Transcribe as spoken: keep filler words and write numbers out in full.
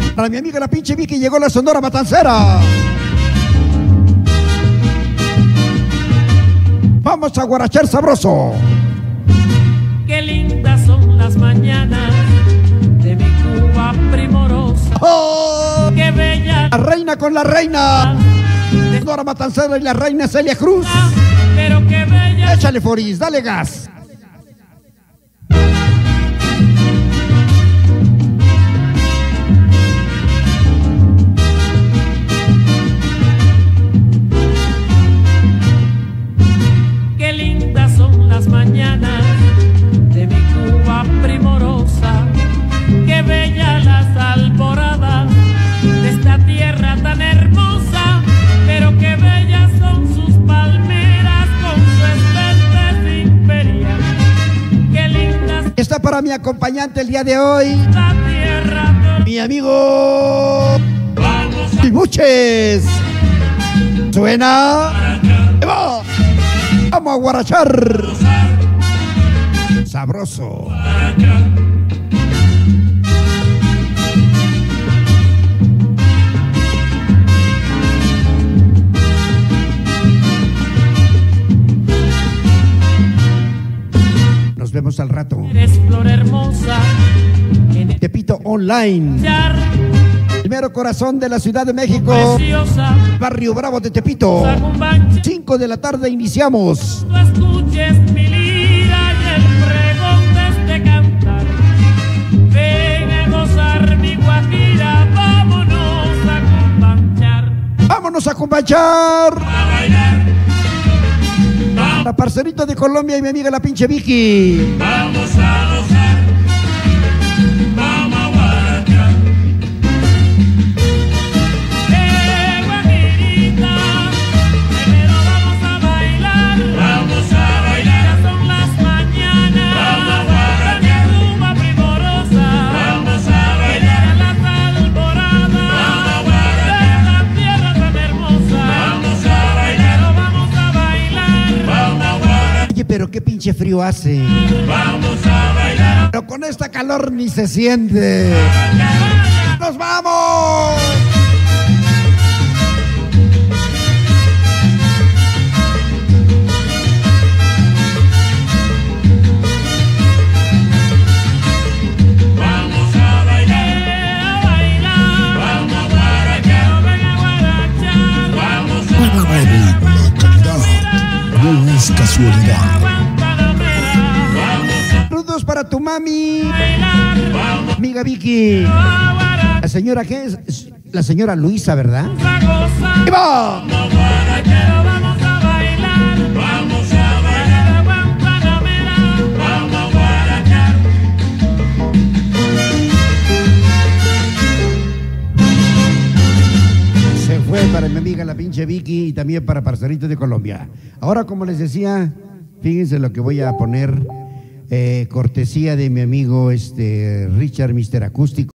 Para mi amiga la pinche Vicky llegó la Sonora Matancera. Vamos a guarachar sabroso. Qué lindas son las mañanas de mi Cuba primorosa. ¡Oh! Qué bella La reina con la reina. Sonora Matancera y la reina Celia Cruz. pero qué bella. Échale, Foris, dale gas. Qué lindas son las mañanas de mi Cuba primorosa. Qué bella las alboradas de esta tierra tan hermosa. Pero qué bellas son sus palmeras con su esbeltez imperial. Qué lindas Está para mi acompañante el día de hoy, esta tierra. mi amigo Tibuches. Suena. Ahí va. Vamos a guarachar. Sabroso. Nos vemos al rato. Eres flor hermosa en el Tepito Online. char, El mero corazón de la Ciudad de México. preciosa. Barrio Bravo de Tepito. Sacumbancha, cinco de la tarde iniciamos. tú escuches mi lira y el pregón de este cantar. Ven a gozar mi guajira, vámonos a cumbanchar. Vámonos a cumbachar. A bailar, La parcerita de Colombia y mi amiga la pinche Vicky. vamos a gozar, vamos a guarachar. Eh, guajirita, primero vamos a bailar. Vamos a bailar. Ya son las mañanas. Vamos a guarachar. De mi Cuba primorosa. Vamos a bailar. Las alboradas. Vamos a guarachar. De esta tierra tan hermosa. Vamos a bailar. Pero vamos a bailar. Vamos a guarachar. Oye, pero qué pinche frío hace. Vamos a bailar. Pero con esta calor ni se siente. ¡Nos vamos! Vamos a bailar, a bailar. Vamos a guarachar. Ven a guarachar. Vamos a La calidad no es casualidad. Vamos Saludos para tu mami, a bailar. Vamos amiga Vicky. a guarachar. La señora, ¿qué es? La señora Luisa, ¿verdad? A gozar. ¡Ahí va! Vamos a guarachar. Vamos a bailar. Vamos a bailar. Guantanamera. Vamos a guarachar. Se fue para mi amiga la pinche Vicky y también para Parceritos de Colombia. Ahora, como les decía, fíjense lo que voy a poner, eh, cortesía de mi amigo este Richard, mister Acústico.